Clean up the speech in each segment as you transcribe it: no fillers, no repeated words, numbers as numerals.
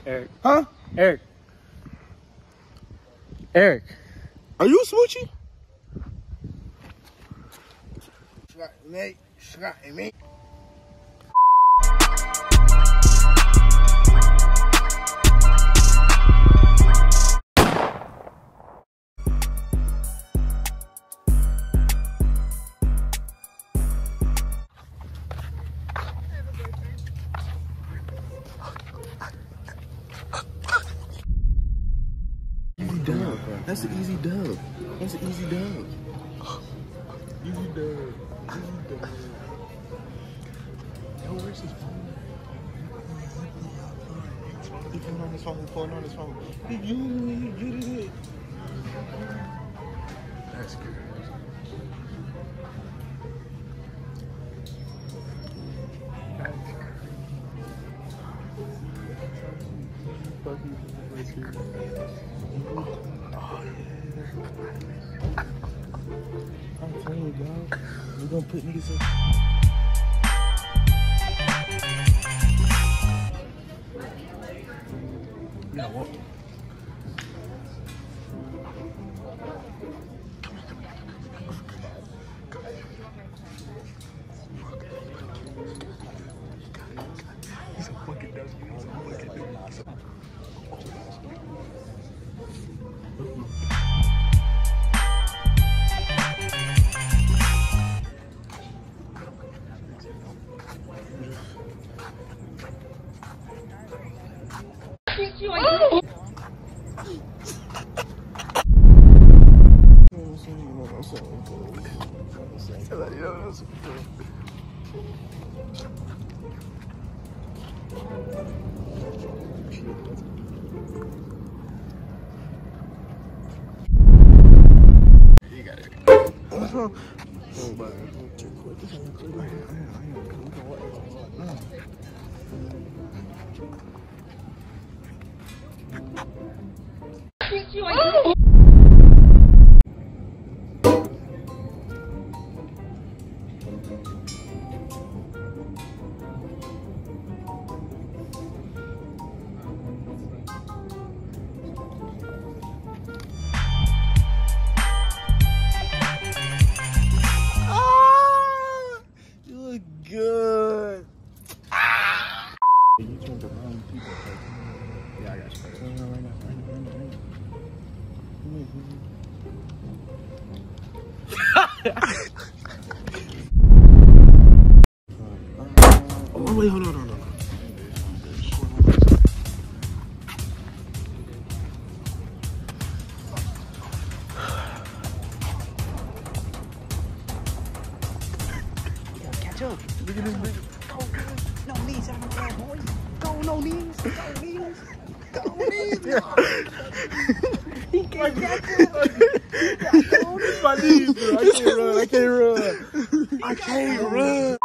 Eric. Huh? Eric. Eric. Are you a smoochie? Mate. Dub. That's an easy dub. That's an easy dub. Easy dub. Easy dub. Yo, where's his phone? He pulling on his phone. He's pulling on his phone. He get it. That's good. Fuck you. Oh, yeah. I'm telling you, dog. We're gonna put niggas up. You know what? He's a fucking dusty. He's a fucking dusty. You got it. You look good. You turned the wrong people. Yeah, I got you. Right now. Oh, wait, hold on. Catch up. Look at this big. No knees out of the boy. Go, no knees. Go knees. He can't catch up. It's my knees, bro. I can't run.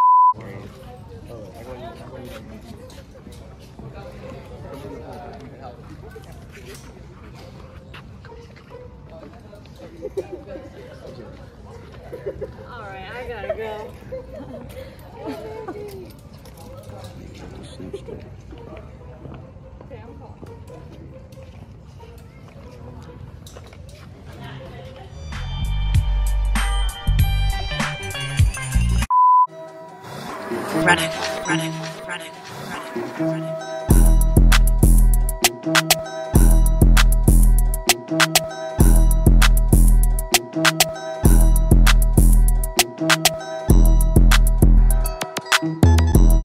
Alright, I gotta go. Okay, I'm calling. Running.